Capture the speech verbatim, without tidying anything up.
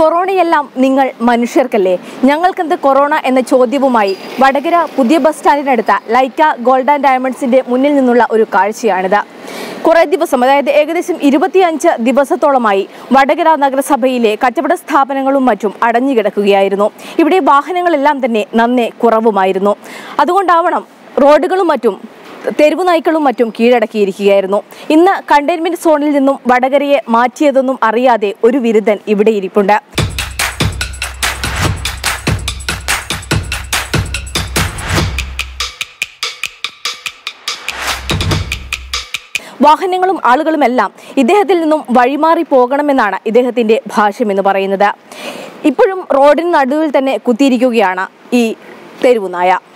കൊറോണയെല്ലാം നിങ്ങൾ മനുഷ്യർക്കല്ലേ? ഞങ്ങൾക്കെന്ത് കൊറോണ എന്ന ചോദ്യവുമായി വടകര പുതിയ ബസ് സ്റ്റാൻഡിനടുത്ത ലൈക്ക ഗോൾഡ് ആൻഡ് ഡയമണ്ട്സിന്റെ മുന്നിൽ നിന്നുള്ള ഒരു കാഴ്ചയാണിത്. കുറേ ദിവസം, അതായത് ഏകദേശം ഇരുപത്തിയഞ്ച് ദിവസത്തോളമായി വടകര നഗരസഭയിലെ കച്ചവട സ്ഥാപനങ്ങളും മറ്റും അടഞ്ഞുകിടക്കുകയായിരുന്നു. ഇവിടെ വാഹനങ്ങളെല്ലാം തന്നെ നന്നേ കുറവുമായിരുന്നു. അതുകൊണ്ടാവണം റോഡുകളും മറ്റും തെരുവു നായ്ക്കളും മറ്റും കീഴടക്കിയിരിക്കുകയായിരുന്നു. ഇന്ന് കണ്ടെയ്ൻമെന്റ് സോണിൽ നിന്നും വടകരയെ മാറ്റിയതൊന്നും അറിയാതെ ഒരു വിരുദ്ധൻ ഇവിടെ ഇരിപ്പുണ്ട്. വാഹനങ്ങളും ആളുകളുമെല്ലാം ഇദ്ദേഹത്തിൽ നിന്നും വഴിമാറി പോകണമെന്നാണ് ഇദ്ദേഹത്തിന്റെ ഭാഷ്യമെന്ന് പറയുന്നത്. ഇപ്പോഴും റോഡിന് നടുവിൽ തന്നെ കുത്തിയിരിക്കുകയാണ് ഈ തെരുവുനായ.